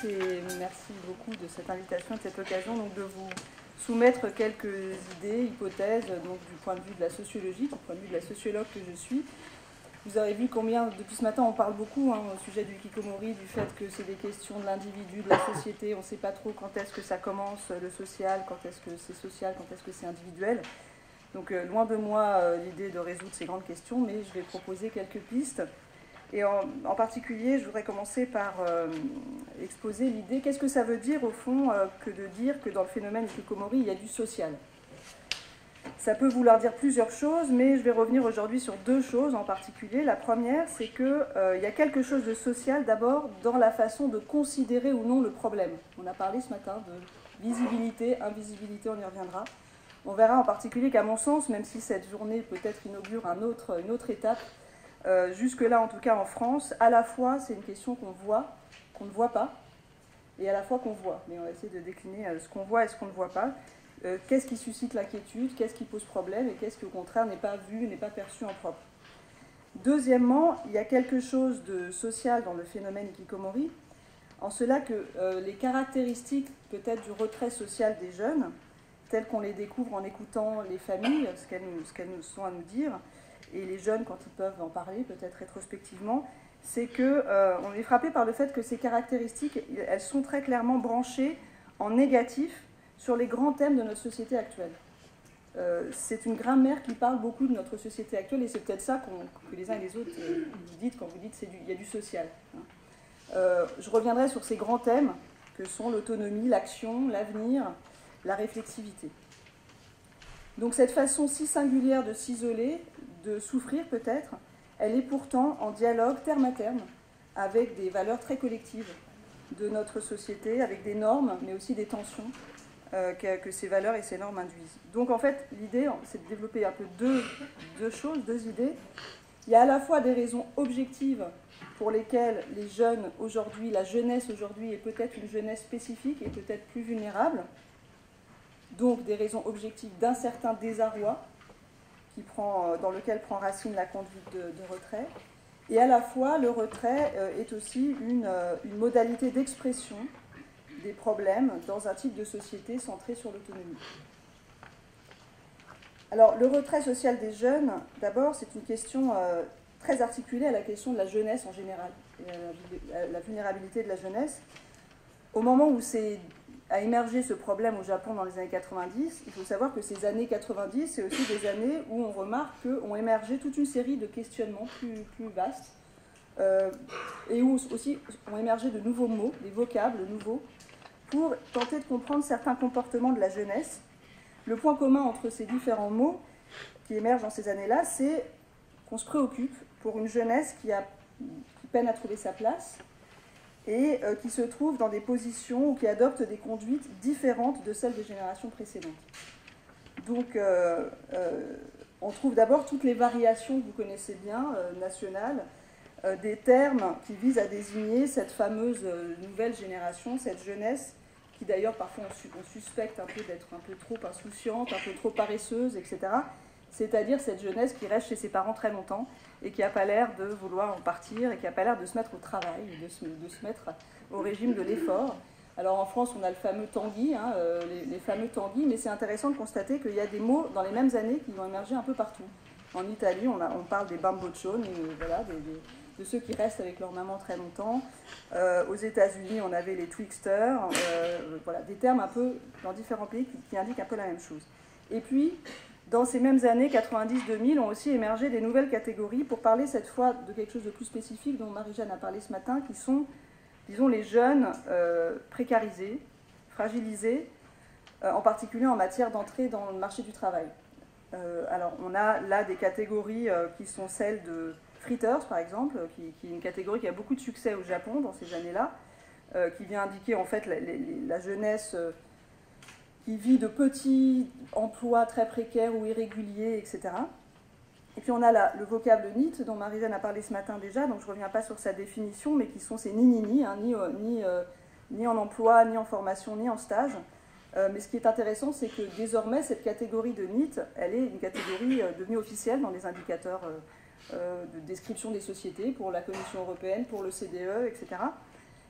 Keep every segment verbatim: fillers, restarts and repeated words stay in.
tous et merci beaucoup de cette invitation, de cette occasion donc, de vous soumettre quelques idées, hypothèses donc, du point de vue de la sociologie, du point de vue de la sociologue que je suis. Vous avez vu combien, depuis ce matin, on parle beaucoup hein, au sujet du hikikomori, du fait que c'est des questions de l'individu, de la société, on ne sait pas trop quand est-ce que ça commence, le social, quand est-ce que c'est social, quand est-ce que c'est individuel. Donc euh, loin de moi euh, l'idée de résoudre ces grandes questions, mais je vais proposer quelques pistes. Et en, en particulier, je voudrais commencer par euh, exposer l'idée, qu'est-ce que ça veut dire au fond euh, que de dire que dans le phénomène hikikomori, il y a du social. Ça peut vouloir dire plusieurs choses, mais je vais revenir aujourd'hui sur deux choses en particulier. La première, c'est qu'il euh, y a quelque chose de social d'abord dans la façon de considérer ou non le problème. On a parlé ce matin de visibilité, invisibilité, on y reviendra. On verra en particulier qu'à mon sens, même si cette journée peut-être inaugure un autre, une autre étape, Euh, jusque-là, en tout cas en France, à la fois, c'est une question qu'on voit, qu'on ne voit pas, et à la fois qu'on voit. Mais on va essayer de décliner euh, ce qu'on voit et ce qu'on ne voit pas. Euh, qu'est-ce qui suscite l'inquiétude, qu'est-ce qui pose problème, et qu'est-ce qui, au contraire, n'est pas vu, n'est pas perçu en propre. Deuxièmement, il y a quelque chose de social dans le phénomène hikikomori, en cela que euh, les caractéristiques, peut-être, du retrait social des jeunes, telles qu'on les découvre en écoutant les familles, ce qu'elles nous, ce qu'elles nous sont à nous dire, et les jeunes, quand ils peuvent en parler, peut-être rétrospectivement, c'est qu'on euh, est frappé par le fait que ces caractéristiques, elles sont très clairement branchées en négatif sur les grands thèmes de notre société actuelle. Euh, c'est une grammaire qui parle beaucoup de notre société actuelle, et c'est peut-être ça qu'on, que les uns et les autres euh, vous dites quand vous dites qu'il y a du social. Hein. Euh, je reviendrai sur ces grands thèmes que sont l'autonomie, l'action, l'avenir, la réflexivité. Donc cette façon si singulière de s'isoler, de souffrir peut-être, elle est pourtant en dialogue terme à terme avec des valeurs très collectives de notre société, avec des normes, mais aussi des tensions euh, que, que ces valeurs et ces normes induisent. Donc en fait, l'idée, c'est de développer un peu deux, deux choses, deux idées. Il y a à la fois des raisons objectives pour lesquelles les jeunes aujourd'hui, la jeunesse aujourd'hui est peut-être une jeunesse spécifique et peut-être plus vulnérable, donc des raisons objectives d'un certain désarroi qui prend, dans lequel prend racine la conduite de, de retrait. Et à la fois, le retrait euh, est aussi une, euh, une modalité d'expression des problèmes dans un type de société centré sur l'autonomie. Alors, le retrait social des jeunes, d'abord, c'est une question euh, très articulée à la question de la jeunesse en général, et à la, à la vulnérabilité de la jeunesse. Au moment où c'est a émergé ce problème au Japon dans les années quatre-vingt-dix, il faut savoir que ces années quatre-vingt-dix, c'est aussi des années où on remarque qu'ont émergé toute une série de questionnements plus, plus vastes, euh, et où aussi ont émergé de nouveaux mots, des vocables nouveaux, pour tenter de comprendre certains comportements de la jeunesse. Le point commun entre ces différents mots qui émergent dans ces années-là, c'est qu'on se préoccupe pour une jeunesse qui, a, qui peine à trouver sa place, et euh, qui se trouvent dans des positions ou qui adoptent des conduites différentes de celles des générations précédentes. Donc, euh, euh, on trouve d'abord toutes les variations que vous connaissez bien, euh, nationales, euh, des termes qui visent à désigner cette fameuse euh, nouvelle génération, cette jeunesse, qui d'ailleurs parfois on, su on suspecte un peu d'être un peu trop insouciante, un peu trop paresseuse, et cetera. C'est-à-dire cette jeunesse qui reste chez ses parents très longtemps et qui n'a pas l'air de vouloir en partir et qui n'a pas l'air de se mettre au travail, de se, de se mettre au régime de l'effort. Alors en France, on a le fameux Tanguy, hein, euh, les, les fameux Tanguy, mais c'est intéressant de constater qu'il y a des mots dans les mêmes années qui vont émerger un peu partout. En Italie, on, a, on parle des bamboccioni, voilà, des, des, de ceux qui restent avec leur maman très longtemps. Euh, aux États-Unis, on avait les twixters, euh, voilà, des termes un peu dans différents pays qui, qui indiquent un peu la même chose. Et puis, dans ces mêmes années, quatre-vingt-dix deux mille, ont aussi émergé des nouvelles catégories pour parler cette fois de quelque chose de plus spécifique dont Marie-Jeanne a parlé ce matin, qui sont, disons, les jeunes euh, précarisés, fragilisés, euh, en particulier en matière d'entrée dans le marché du travail. Euh, alors, on a là des catégories euh, qui sont celles de fritters, par exemple, qui, qui est une catégorie qui a beaucoup de succès au Japon dans ces années-là, euh, qui vient indiquer en fait la, la, la jeunesse euh, qui vit de petits emplois très précaires ou irréguliers, et cetera. Et puis on a là le vocable N I T, dont Marie-Jeanne a parlé ce matin déjà, donc je ne reviens pas sur sa définition, mais qui sont ces ni-ni-ni, hein, ni, ni, euh, ni en emploi, ni en formation, ni en stage. Euh, mais ce qui est intéressant, c'est que désormais, cette catégorie de N I T, elle est une catégorie euh, devenue officielle dans les indicateurs euh, euh, de description des sociétés, pour la Commission européenne, pour l'O C D E, et cetera.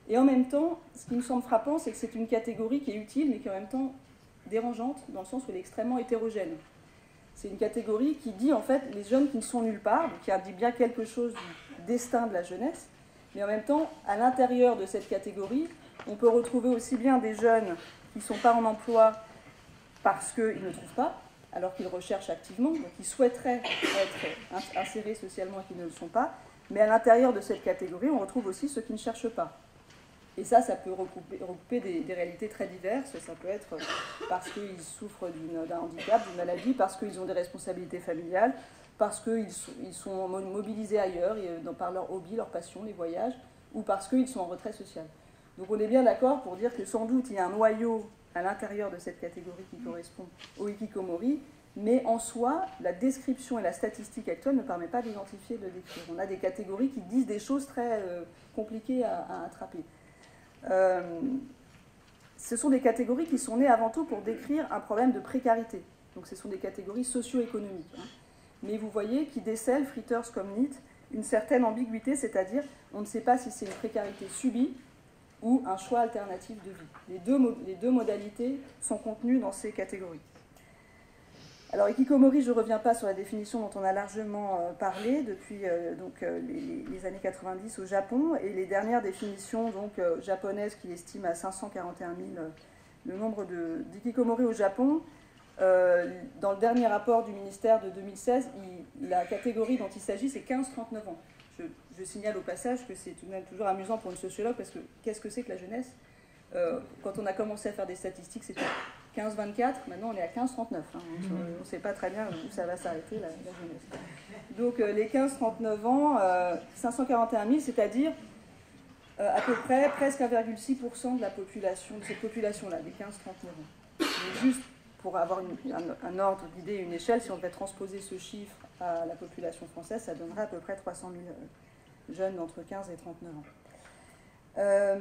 Et en même temps, ce qui me semble frappant, c'est que c'est une catégorie qui est utile, mais qui est en même temps dérangeante, dans le sens où elle est extrêmement hétérogène. C'est une catégorie qui dit, en fait, les jeunes qui ne sont nulle part, donc qui dit bien quelque chose du destin de la jeunesse, mais en même temps, à l'intérieur de cette catégorie, on peut retrouver aussi bien des jeunes qui ne sont pas en emploi parce qu'ils ne trouvent pas, alors qu'ils recherchent activement, donc ils souhaiteraient être insérés socialement et qui ne le sont pas, mais à l'intérieur de cette catégorie, on retrouve aussi ceux qui ne cherchent pas. Et ça, ça peut recouper, recouper des, des réalités très diverses. Ça peut être parce qu'ils souffrent d'un handicap, d'une maladie, parce qu'ils ont des responsabilités familiales, parce qu'ils sont, ils sont mobilisés ailleurs, par leur hobby, leur passion, les voyages, ou parce qu'ils sont en retrait social. Donc on est bien d'accord pour dire que sans doute il y a un noyau à l'intérieur de cette catégorie qui correspond au hikikomori, mais en soi, la description et la statistique actuelle ne permet pas d'identifier, de le décrire. On a des catégories qui disent des choses très euh, compliquées à, à attraper. Euh, ce sont des catégories qui sont nées avant tout pour décrire un problème de précarité. Donc ce sont des catégories socio-économiques. Hein. Mais vous voyez qui décèlent, Fritters comme Nietzsche, une certaine ambiguïté, c'est-à-dire on ne sait pas si c'est une précarité subie ou un choix alternatif de vie. Les deux, les deux modalités sont contenues dans ces catégories. Alors, hikikomori, je ne reviens pas sur la définition dont on a largement euh, parlé depuis euh, donc, euh, les, les années quatre-vingt-dix au Japon, et les dernières définitions donc, euh, japonaises qui estiment à cinq cent quarante et un mille euh, le nombre d'hikikomori au Japon. Euh, dans le dernier rapport du ministère de deux mille seize, il, la catégorie dont il s'agit, c'est quinze à trente-neuf ans. Je, je signale au passage que c'est tout de même toujours amusant pour une sociologue, parce que qu'est-ce que c'est que la jeunesse? euh, Quand on a commencé à faire des statistiques, c'était quinze à vingt-quatre, maintenant on est à quinze à trente-neuf. Hein, on ne sait pas très bien où ça va s'arrêter, la, la jeunesse. Donc euh, les quinze à trente-neuf ans, euh, cinq cent quarante et un mille, c'est-à-dire euh, à peu près presque un virgule six pour cent de la population, de cette population-là, des quinze à trente-neuf ans. Mais juste pour avoir une, un, un ordre d'idée, une échelle, si on devait transposer ce chiffre à la population française, ça donnerait à peu près trois cent mille jeunes d'entre quinze et trente-neuf ans. Euh,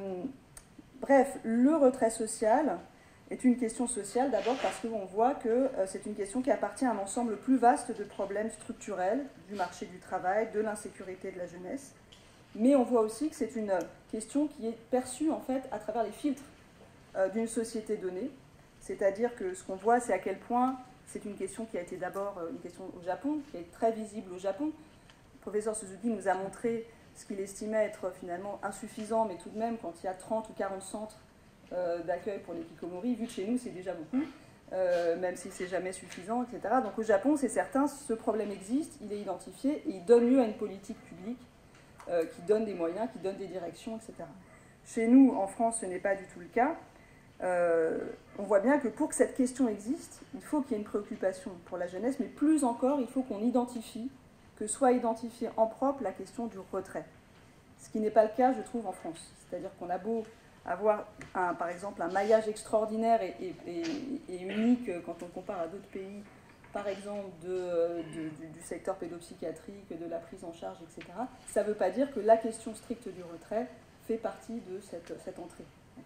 bref, le retrait social est une question sociale d'abord parce qu'on voit que euh, c'est une question qui appartient à un ensemble plus vaste de problèmes structurels du marché du travail, de l'insécurité de la jeunesse. Mais on voit aussi que c'est une question qui est perçue en fait à travers les filtres euh, d'une société donnée. C'est-à-dire que ce qu'on voit, c'est à quel point c'est une question qui a été d'abord une question au Japon, qui est très visible au Japon. Le professeur Suzuki nous a montré ce qu'il estimait être finalement insuffisant, mais tout de même, quand il y a trente ou quarante centres euh, d'accueil pour les hikikomori, vu que chez nous, c'est déjà beaucoup, euh, même si c'est jamais suffisant, et cetera. Donc au Japon, c'est certain, ce problème existe, il est identifié, et il donne lieu à une politique publique euh, qui donne des moyens, qui donne des directions, et cetera. Chez nous, en France, ce n'est pas du tout le cas. Euh, on voit bien que pour que cette question existe, il faut qu'il y ait une préoccupation pour la jeunesse, mais plus encore, il faut qu'on identifie, que soit identifiée en propre la question du retrait. Ce qui n'est pas le cas, je trouve, en France. C'est-à-dire qu'on a beau avoir, un, par exemple, un maillage extraordinaire et, et, et, et unique quand on compare à d'autres pays, par exemple de, de, du, du secteur pédopsychiatrique, de la prise en charge, et cetera. Ça ne veut pas dire que la question stricte du retrait fait partie de cette, cette entrée.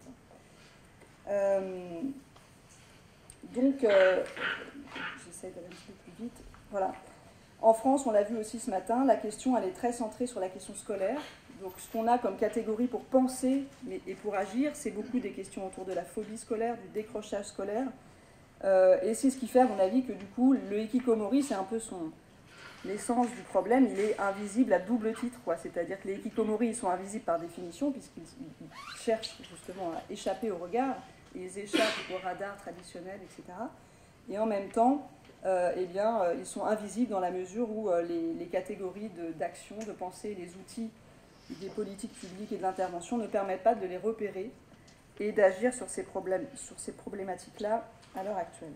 Euh, donc, euh, j'essaie d'aller un petit peu plus vite. Voilà. En France, on l'a vu aussi ce matin, la question elle est très centrée sur la question scolaire. Donc, ce qu'on a comme catégorie pour penser mais, et pour agir, c'est beaucoup des questions autour de la phobie scolaire, du décrochage scolaire. Euh, et c'est ce qui fait, à mon avis, que du coup, le hikikomori, c'est un peu son l'essence du problème. Il est invisible à double titre, quoi. C'est-à-dire que les hikikomori, ils sont invisibles par définition, puisqu'ils cherchent justement à échapper au regard. Ils échappent au radar traditionnel, et cetera. Et en même temps, euh, eh bien, euh, ils sont invisibles dans la mesure où euh, les, les catégories d'action, de, de pensée, les outils des politiques publiques et de l'intervention ne permettent pas de les repérer et d'agir sur ces problèmes, sur ces problématiques-là à l'heure actuelle.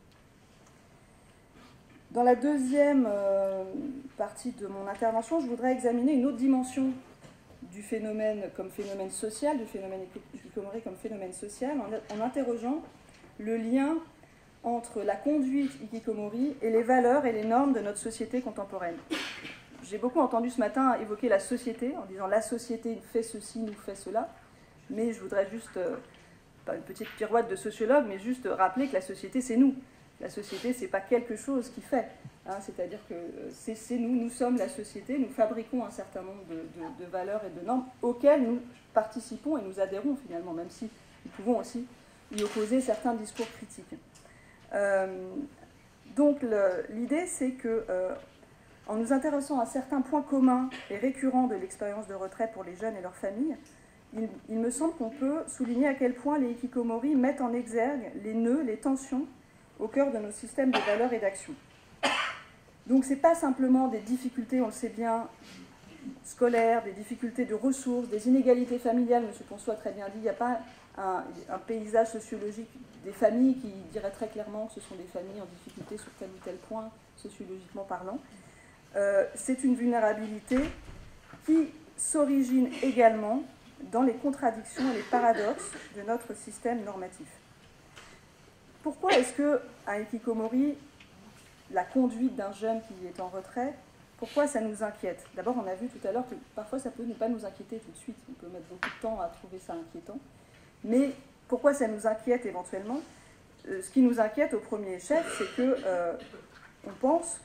Dans la deuxième euh, partie de mon intervention, je voudrais examiner une autre dimension du phénomène comme phénomène social, du phénomène hikikomori comme phénomène social, en, en interrogeant le lien entre la conduite hikikomori et les valeurs et les normes de notre société contemporaine. J'ai beaucoup entendu ce matin évoquer la société, en disant la société fait ceci, nous fait cela, mais je voudrais juste, euh, pas une petite pirouette de sociologue, mais juste rappeler que la société c'est nous. La société, c'est pas quelque chose qui fait. Hein, c'est-à-dire que c'est nous, nous sommes la société, nous fabriquons un certain nombre de, de, de valeurs et de normes auxquelles nous participons et nous adhérons finalement, même si nous pouvons aussi y opposer certains discours critiques. Euh, donc l'idée, c'est que euh, en nous intéressant à certains points communs et récurrents de l'expérience de retrait pour les jeunes et leurs familles, il, il me semble qu'on peut souligner à quel point les hikikomori mettent en exergue les nœuds, les tensions au cœur de nos systèmes de valeurs et d'actions. Donc ce n'est pas simplement des difficultés, on le sait bien, scolaires, des difficultés de ressources, des inégalités familiales, M. Ponceau a très bien dit, il n'y a pas un, un paysage sociologique des familles qui dirait très clairement que ce sont des familles en difficulté sur tel ou tel point, sociologiquement parlant. Euh, c'est une vulnérabilité qui s'origine également dans les contradictions et les paradoxes de notre système normatif. Pourquoi est-ce qu'un hikikomori, la conduite d'un jeune qui est en retrait, pourquoi ça nous inquiète? D'abord, on a vu tout à l'heure que parfois ça peut ne pas nous inquiéter tout de suite, on peut mettre beaucoup de temps à trouver ça inquiétant, mais pourquoi ça nous inquiète éventuellement? euh, Ce qui nous inquiète au premier chef, c'est que euh, on pense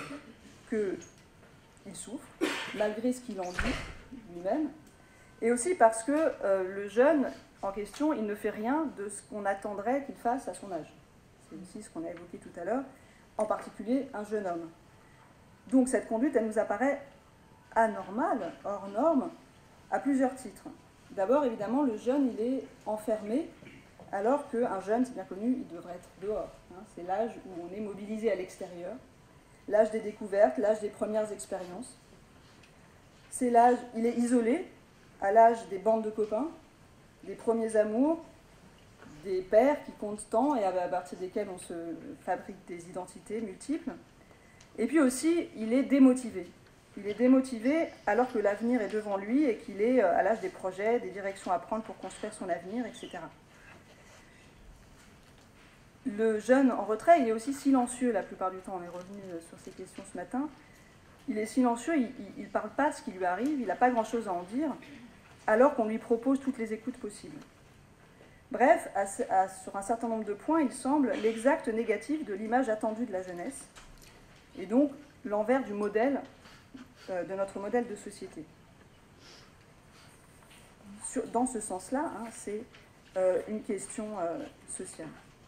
qu'il souffre, malgré ce qu'il en dit lui-même, et aussi parce que euh, le jeune en question, il ne fait rien de ce qu'on attendrait qu'il fasse à son âge. C'est aussi ce qu'on a évoqué tout à l'heure, en particulier un jeune homme. Donc cette conduite, elle nous apparaît anormale, hors norme, à plusieurs titres. D'abord, évidemment, le jeune, il est enfermé, alors qu'un jeune, c'est bien connu, il devrait être dehors. Hein. C'est l'âge où on est mobilisé à l'extérieur, l'âge des découvertes, l'âge des premières expériences. C'est l'âge, il est isolé, à l'âge des bandes de copains, des premiers amours, des pères qui comptent tant et à partir desquels on se fabrique des identités multiples. Et puis aussi, il est démotivé. Il est démotivé alors que l'avenir est devant lui et qu'il est à l'âge des projets, des directions à prendre pour construire son avenir, et cetera. Le jeune en retrait, il est aussi silencieux la plupart du temps. On est revenu sur ces questions ce matin. Il est silencieux, il ne parle pas de ce qui lui arrive, il n'a pas grand-chose à en dire, alors qu'on lui propose toutes les écoutes possibles. Bref, à, à, sur un certain nombre de points, il semble l'exact négatif de l'image attendue de la jeunesse, et donc l'envers du modèle, euh, de notre modèle de société. Sur, dans ce sens-là, hein, c'est euh, une question euh, sociale.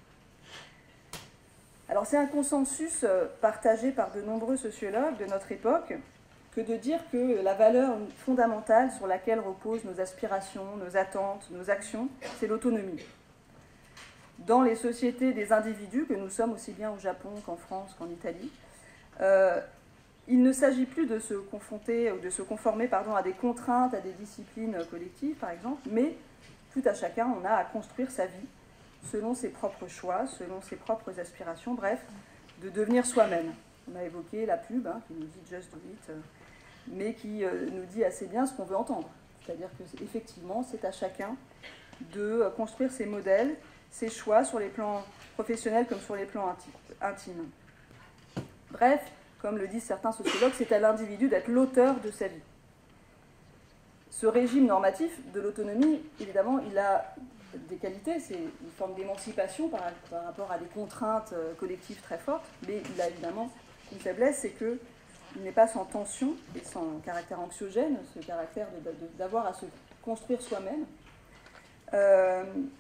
Alors c'est un consensus euh, partagé par de nombreux sociologues de notre époque que de dire que la valeur fondamentale sur laquelle reposent nos aspirations, nos attentes, nos actions, c'est l'autonomie. Dans les sociétés des individus, que nous sommes aussi bien au Japon qu'en France qu'en Italie, euh, il ne s'agit plus de se confronter ou de se conformer pardon, à des contraintes, à des disciplines collectives par exemple, mais tout à chacun, on a à construire sa vie selon ses propres choix, selon ses propres aspirations, bref, de devenir soi-même. On a évoqué la pub, hein, qui nous dit « just do it », mais qui euh, nous dit assez bien ce qu'on veut entendre. C'est-à-dire qu'effectivement, c'est à chacun de construire ses modèles, ses choix sur les plans professionnels comme sur les plans intimes. Bref, comme le disent certains sociologues, c'est à l'individu d'être l'auteur de sa vie. Ce régime normatif de l'autonomie, évidemment, il a des qualités, c'est une forme d'émancipation par, par rapport à des contraintes collectives très fortes, mais il a évidemment une faiblesse, c'est qu'il n'est pas sans tension et sans caractère anxiogène, ce caractère d'avoir à se construire soi-même. Euh,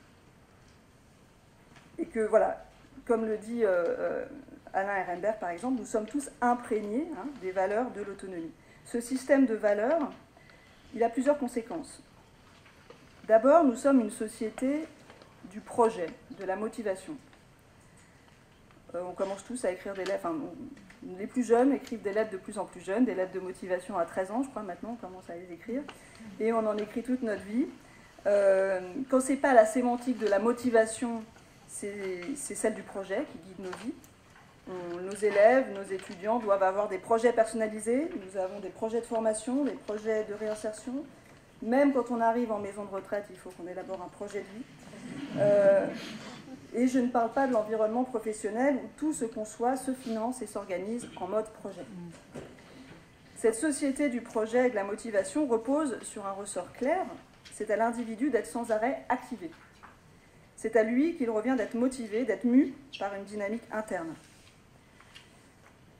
et que, voilà, comme le dit euh, euh, Alain Ehrenberg, par exemple, nous sommes tous imprégnés hein, des valeurs de l'autonomie. Ce système de valeurs, il a plusieurs conséquences. D'abord, nous sommes une société du projet, de la motivation. Euh, on commence tous à écrire des lettres, enfin, on, les plus jeunes écrivent des lettres de plus en plus jeunes, des lettres de motivation à treize ans, je crois, maintenant, on commence à les écrire, et on en écrit toute notre vie. Euh, quand ce n'est pas la sémantique de la motivation, c'est celle du projet qui guide nos vies. On, nos élèves, nos étudiants doivent avoir des projets personnalisés, nous avons des projets de formation, des projets de réinsertion. Même quand on arrive en maison de retraite, il faut qu'on élabore un projet de vie. Euh, et je ne parle pas de l'environnement professionnel où tout se conçoit, se finance et s'organise en mode projet. Cette société du projet et de la motivation repose sur un ressort clair, c'est à l'individu d'être sans arrêt activé. C'est à lui qu'il revient d'être motivé, d'être mu par une dynamique interne.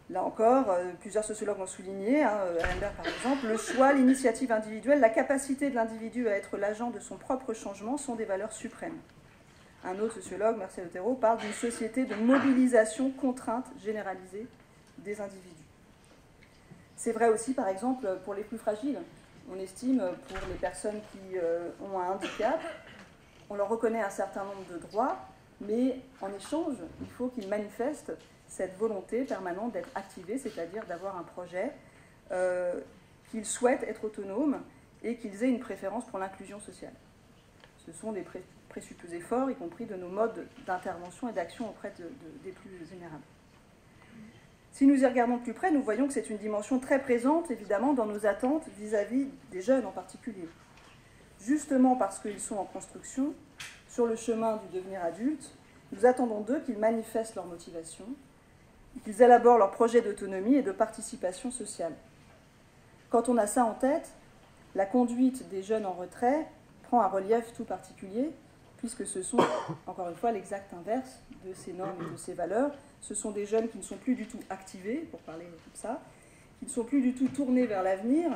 Là encore, euh, plusieurs sociologues ont souligné, hein, Ehrenberg par exemple, le choix, l'initiative individuelle, la capacité de l'individu à être l'agent de son propre changement sont des valeurs suprêmes. Un autre sociologue, Marcel Otero, parle d'une société de mobilisation contrainte généralisée des individus. C'est vrai aussi, par exemple, pour les plus fragiles. On estime, pour les personnes qui euh, ont un handicap, on leur reconnaît un certain nombre de droits, mais en échange, il faut qu'ils manifestent cette volonté permanente d'être activés, c'est-à-dire d'avoir un projet, euh, qu'ils souhaitent être autonomes et qu'ils aient une préférence pour l'inclusion sociale. Ce sont des pré présupposés forts, y compris de nos modes d'intervention et d'action auprès de, de, des plus vulnérables. Si nous y regardons de plus près, nous voyons que c'est une dimension très présente, évidemment, dans nos attentes vis-à-vis des jeunes en particulier. Justement parce qu'ils sont en construction, sur le chemin du devenir adulte, nous attendons d'eux qu'ils manifestent leur motivation, qu'ils élaborent leur projet d'autonomie et de participation sociale. Quand on a ça en tête, la conduite des jeunes en retrait prend un relief tout particulier, puisque ce sont, encore une fois, l'exact inverse de ces normes et de ces valeurs. Ce sont des jeunes qui ne sont plus du tout activés, pour parler comme ça, qui ne sont plus du tout tournés vers l'avenir,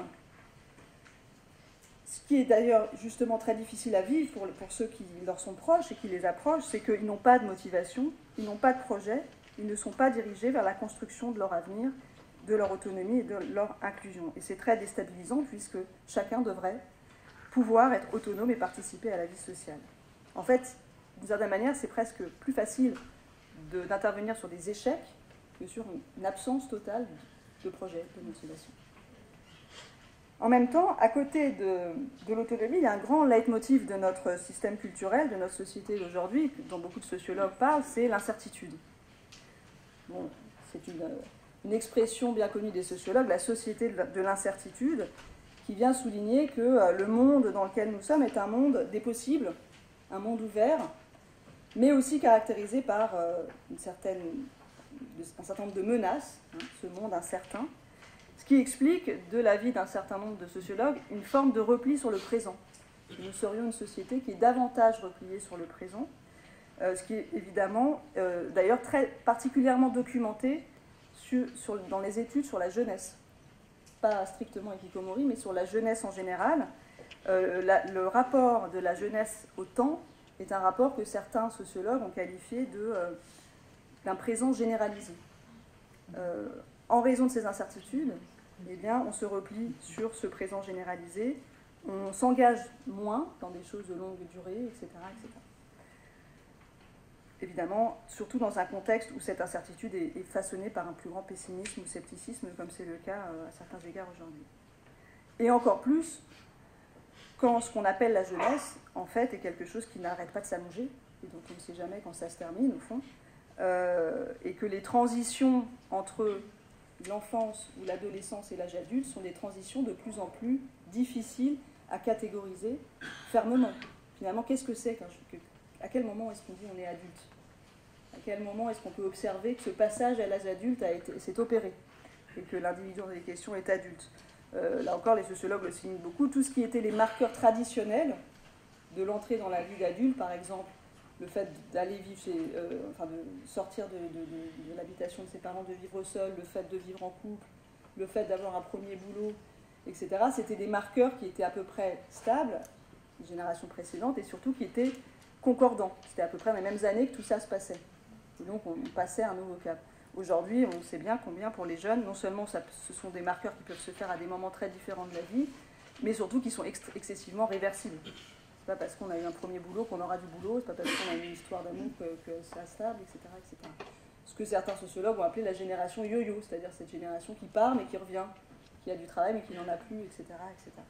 ce qui est d'ailleurs justement très difficile à vivre pour, pour ceux qui leur sont proches et qui les approchent, c'est qu'ils n'ont pas de motivation, ils n'ont pas de projet, ils ne sont pas dirigés vers la construction de leur avenir, de leur autonomie et de leur inclusion. Et c'est très déstabilisant puisque chacun devrait pouvoir être autonome et participer à la vie sociale. En fait, d'une certaine manière, c'est presque plus facile d'intervenir sur des échecs que sur une absence totale de projet, de motivation. En même temps, à côté de, de l'autonomie, il y a un grand leitmotiv de notre système culturel, de notre société d'aujourd'hui, dont beaucoup de sociologues parlent, c'est l'incertitude. Bon, c'est une, une expression bien connue des sociologues, la société de l'incertitude, qui vient souligner que le monde dans lequel nous sommes est un monde des possibles, un monde ouvert, mais aussi caractérisé par euh, une certaine, un certain nombre de menaces, hein, ce monde incertain, ce qui explique, de l'avis d'un certain nombre de sociologues, une forme de repli sur le présent. Nous serions une société qui est davantage repliée sur le présent, euh, ce qui est évidemment, euh, d'ailleurs, très particulièrement documenté sur, sur, dans les études sur la jeunesse. Pas strictement hikikomori, mais sur la jeunesse en général. Euh, la, le rapport de la jeunesse au temps est un rapport que certains sociologues ont qualifié de, euh, d'un présent généralisé. Euh, en raison de ces incertitudes, eh bien, on se replie sur ce présent généralisé, on s'engage moins dans des choses de longue durée, et cetera, et cetera. Évidemment, surtout dans un contexte où cette incertitude est, est façonnée par un plus grand pessimisme ou scepticisme, comme c'est le cas euh, à certains égards aujourd'hui. Et encore plus, quand ce qu'on appelle la jeunesse, en fait, est quelque chose qui n'arrête pas de s'allonger, et dont on ne sait jamais quand ça se termine, au fond, euh, et que les transitions entre l'enfance ou l'adolescence et l'âge adulte sont des transitions de plus en plus difficiles à catégoriser fermement. Finalement, qu'est-ce que c'est? À quel moment est-ce qu'on dit on est adulte? À quel moment est-ce qu'on peut observer que ce passage à l'âge adulte s'est opéré et que l'individu en question est adulte? euh, Là encore, les sociologues le signent beaucoup. Tout ce qui était les marqueurs traditionnels de l'entrée dans la vie d'adulte, par exemple, le fait d'aller vivre chez, euh, enfin de sortir de, de, de, de l'habitation de ses parents, de vivre seul, le fait de vivre en couple, le fait d'avoir un premier boulot, et cetera, c'était des marqueurs qui étaient à peu près stables, les générations précédentes, et surtout qui étaient concordants. C'était à peu près les mêmes années que tout ça se passait. Et donc on passait à un nouveau cap. Aujourd'hui, on sait bien combien pour les jeunes, non seulement ça, ce sont des marqueurs qui peuvent se faire à des moments très différents de la vie, mais surtout qui sont ex excessivement réversibles. C'est pas parce qu'on a eu un premier boulot qu'on aura du boulot, c'est pas parce qu'on a eu une histoire d'amour que, que c'est stable, et cetera, et cetera. Ce que certains sociologues ont appelé la génération yo-yo, c'est-à-dire cette génération qui part mais qui revient, qui a du travail mais qui n'en a plus, et cetera, et cetera.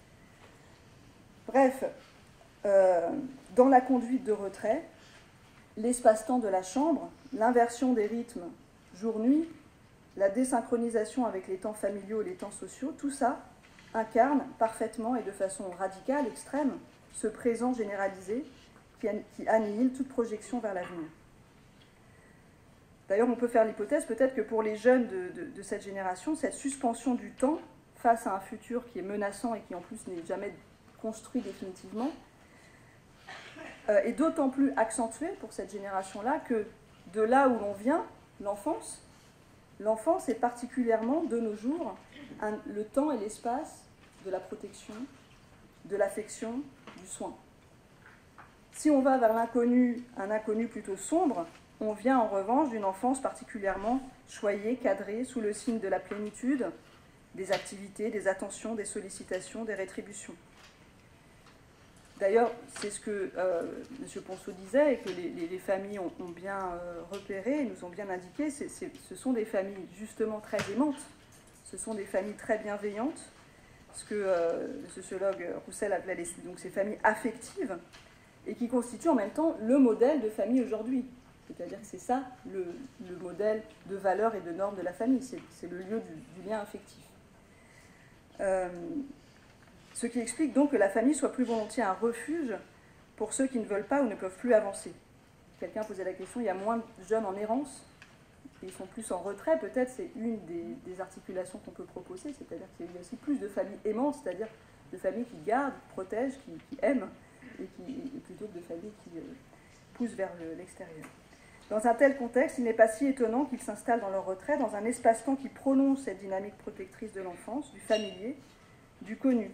Bref, euh, dans la conduite de retrait, l'espace-temps de la chambre, l'inversion des rythmes jour-nuit, la désynchronisation avec les temps familiaux et les temps sociaux, tout ça incarne parfaitement et de façon radicale, extrême, ce présent généralisé qui, qui annihile toute projection vers l'avenir. D'ailleurs, on peut faire l'hypothèse peut-être que pour les jeunes de, de, de cette génération, cette suspension du temps face à un futur qui est menaçant et qui en plus n'est jamais construit définitivement, euh, est d'autant plus accentuée pour cette génération-là que de là où l'on vient, l'enfance, L'enfance est particulièrement, de nos jours, un, le temps et l'espace de la protection, de l'affection, du soin. Si on va vers l'inconnu, un inconnu plutôt sombre, on vient en revanche d'une enfance particulièrement choyée, cadrée, sous le signe de la plénitude, des activités, des attentions, des sollicitations, des rétributions. D'ailleurs, c'est ce que euh, M. Ponceau disait et que les, les, les familles ont, ont bien euh, repéré, nous ont bien indiqué, c'est, c'est, ce sont des familles justement très aimantes, ce sont des familles très bienveillantes, ce que euh, le sociologue Roussel appelait les, donc ces familles affectives, et qui constituent en même temps le modèle de famille aujourd'hui. C'est-à-dire que c'est ça le, le modèle de valeurs et de normes de la famille, c'est, c'est le lieu du, du lien affectif. Euh, Ce qui explique donc que la famille soit plus volontiers un refuge pour ceux qui ne veulent pas ou ne peuvent plus avancer. Quelqu'un posait la question, il y a moins de jeunes en errance, ils sont plus en retrait, peut-être c'est une des, des articulations qu'on peut proposer, c'est-à-dire qu'il y a aussi plus de familles aimantes, c'est-à-dire de familles qui gardent, protègent, qui, qui aiment, et qui, et plutôt que de familles qui euh, poussent vers le, l'extérieur. Dans un tel contexte, il n'est pas si étonnant qu'ils s'installent dans leur retrait, dans un espace-temps qui prolonge cette dynamique protectrice de l'enfance, du familier, du connu.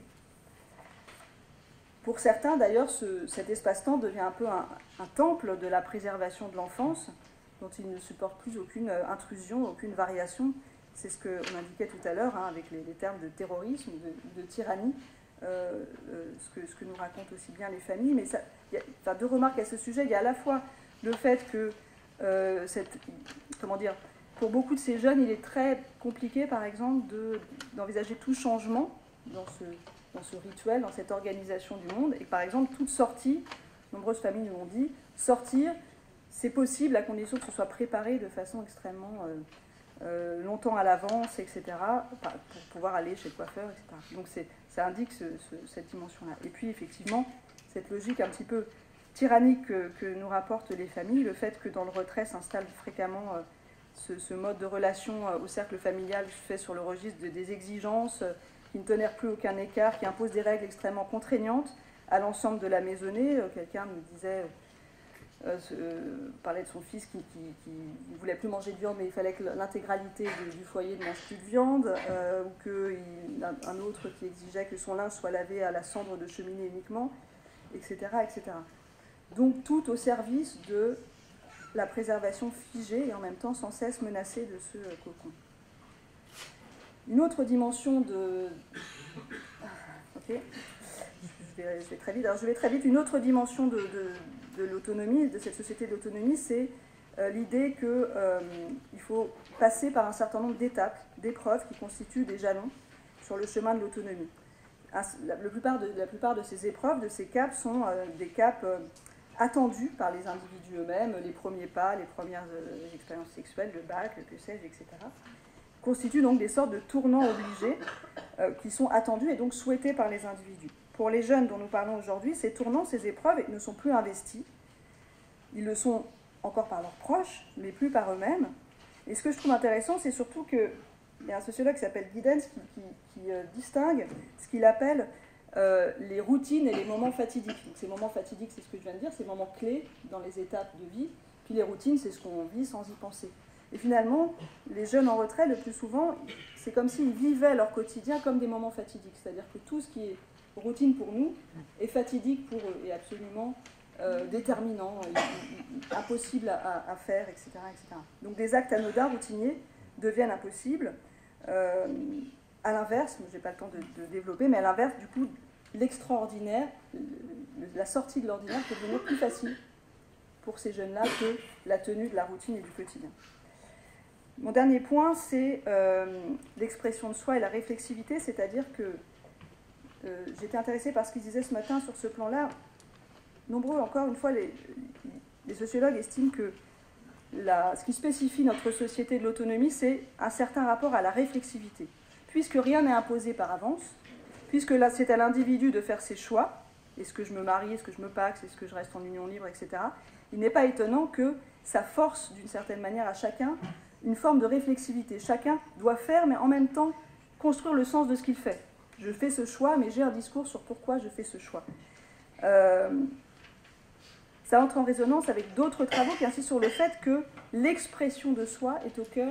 Pour certains, d'ailleurs, ce, cet espace-temps devient un peu un, un temple de la préservation de l'enfance, dont ils ne supportent plus aucune intrusion, aucune variation. C'est ce qu'on indiquait tout à l'heure, hein, avec les, les termes de terrorisme, de, de tyrannie, euh, euh, ce, que, ce que nous racontent aussi bien les familles. Mais ça, il y a, enfin, deux remarques à ce sujet. Il y a à la fois le fait que, euh, cette, comment dire, pour beaucoup de ces jeunes, il est très compliqué, par exemple, de, d'envisager tout changement dans ce... dans ce rituel, dans cette organisation du monde. Et par exemple, toute sortie, nombreuses familles nous l'ont dit, sortir, c'est possible à condition que ce soit préparé de façon extrêmement euh, euh, longtemps à l'avance, et cetera, pour pouvoir aller chez le coiffeur, et cetera. Donc c'est, ça indique ce, ce, cette dimension-là. Et puis effectivement, cette logique un petit peu tyrannique que, que nous rapportent les familles, le fait que dans le retrait s'installe fréquemment euh, ce, ce mode de relation euh, au cercle familial fait sur le registre de, des exigences, euh, qui ne tolère plus aucun écart, qui impose des règles extrêmement contraignantes à l'ensemble de la maisonnée. Quelqu'un me disait, euh, euh, parlait de son fils qui ne voulait plus manger de viande, mais il fallait que l'intégralité de, du foyer ne mange plus de viande, euh, ou qu'un un autre qui exigeait que son linge soit lavé à la cendre de cheminée uniquement, et cetera, et cetera. Donc tout au service de la préservation figée et en même temps sans cesse menacée de ce euh, cocon. Une autre dimension de... Ok, je vais, je vais très vite. Alors je vais très vite. Une autre dimension de, de, de l'autonomie, de cette société de l'autonomie, c'est euh, l'idée qu'il euh, faut passer par un certain nombre d'étapes, d'épreuves qui constituent des jalons sur le chemin de l'autonomie. La, la, plupart de, la plupart de ces épreuves, de ces caps, sont euh, des caps euh, attendus par les individus eux-mêmes, les premiers pas, les premières euh, expériences sexuelles, le bac, le que sais-je, et cetera, constituent donc des sortes de tournants obligés euh, qui sont attendus et donc souhaités par les individus. Pour les jeunes dont nous parlons aujourd'hui, ces tournants, ces épreuves ne sont plus investis. Ils le sont encore par leurs proches, mais plus par eux-mêmes. Et ce que je trouve intéressant, c'est surtout qu'il y a un sociologue qui s'appelle Giddens qui, qui, qui euh, distingue ce qu'il appelle euh, les routines et les moments fatidiques. Donc ces moments fatidiques, c'est ce que je viens de dire, c'est les moments clés dans les étapes de vie. Puis les routines, c'est ce qu'on vit sans y penser. Et finalement, les jeunes en retrait, le plus souvent, c'est comme s'ils vivaient leur quotidien comme des moments fatidiques. C'est-à-dire que tout ce qui est routine pour nous est fatidique pour eux et absolument euh, déterminant, et, et, impossible à, à faire, et cetera, et cetera. Donc des actes anodins, routiniers, deviennent impossibles. Euh, à l'inverse, je n'ai pas le temps de, de développer, mais à l'inverse, du coup, l'extraordinaire, la sortie de l'ordinaire peut devenir plus facile pour ces jeunes-là que la tenue de la routine et du quotidien. Mon dernier point, c'est euh, l'expression de soi et la réflexivité, c'est-à-dire que euh, j'étais intéressée par ce qu'il disait ce matin sur ce plan-là. Nombreux, encore une fois, les, les sociologues estiment que la, ce qui spécifie notre société de l'autonomie, c'est un certain rapport à la réflexivité. Puisque rien n'est imposé par avance, puisque là, c'est à l'individu de faire ses choix, est-ce que je me marie, est-ce que je me paxe, est-ce que je reste en union libre, et cetera, il n'est pas étonnant que ça force d'une certaine manière à chacun une forme de réflexivité. Chacun doit faire, mais en même temps construire le sens de ce qu'il fait. Je fais ce choix, mais j'ai un discours sur pourquoi je fais ce choix. Euh, ça entre en résonance avec d'autres travaux qui insistent sur le fait que l'expression de soi est au cœur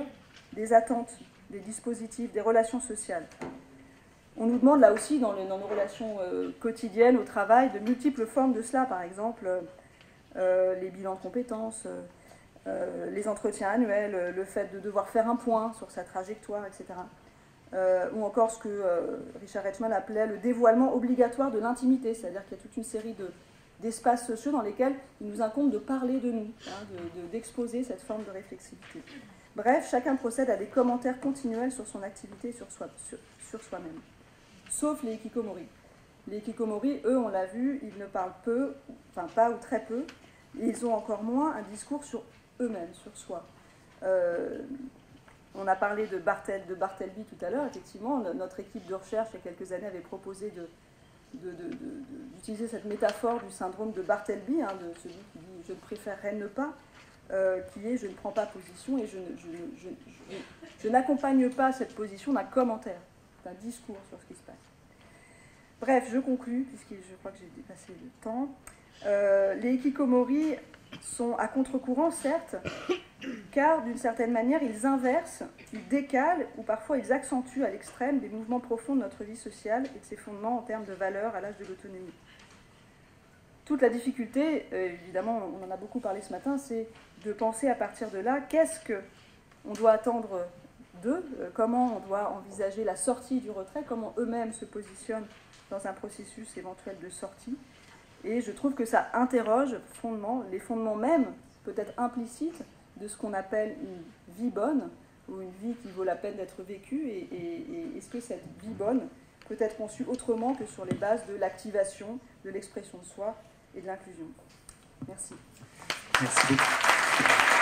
des attentes, des dispositifs, des relations sociales. On nous demande là aussi, dans, le, dans nos relations euh, quotidiennes, au travail, de multiples formes de cela, par exemple euh, les bilans de compétences, euh, les entretiens annuels, le fait de devoir faire un point sur sa trajectoire, et cetera. Euh, ou encore ce que euh, Richard Rachman appelait le dévoilement obligatoire de l'intimité, c'est-à-dire qu'il y a toute une série de, d'espaces sociaux dans lesquels il nous incombe de parler de nous, hein, de, de, d'exposer cette forme de réflexivité. Bref, chacun procède à des commentaires continuels sur son activité, sur, soi, sur, sur soi-même. Sauf les hikikomori. Les hikikomori, eux, on l'a vu, ils ne parlent peu, enfin pas ou très peu, et ils ont encore moins un discours sur eux-mêmes, sur soi. Euh, on a parlé de, Bartel, de Bartleby tout à l'heure, effectivement, notre équipe de recherche, il y a quelques années, avait proposé de, de, de, de, d'utiliser cette métaphore du syndrome de Bartleby, hein, de celui qui dit « je ne préférerais ne pas », euh, qui est « je ne prends pas position » et je, je, je, je, je n'accompagne pas cette position d'un commentaire, d'un discours sur ce qui se passe. Bref, je conclus, puisque je crois que j'ai dépassé le temps. Euh, les hikikomori sont à contre-courant, certes, car d'une certaine manière, ils inversent, ils décalent, ou parfois ils accentuent à l'extrême des mouvements profonds de notre vie sociale et de ses fondements en termes de valeurs à l'âge de l'autonomie. Toute la difficulté, euh, évidemment, on en a beaucoup parlé ce matin, c'est de penser à partir de là, qu'est-ce qu'on doit attendre d'eux, euh, comment on doit envisager la sortie du retrait, comment eux-mêmes se positionnent dans un processus éventuel de sortie. Et je trouve que ça interroge fondement, les fondements même, peut-être implicites, de ce qu'on appelle une vie bonne, ou une vie qui vaut la peine d'être vécue, et, et, et est-ce que cette vie bonne peut être conçue autrement que sur les bases de l'activation, de l'expression de soi et de l'inclusion. Merci. Merci beaucoup.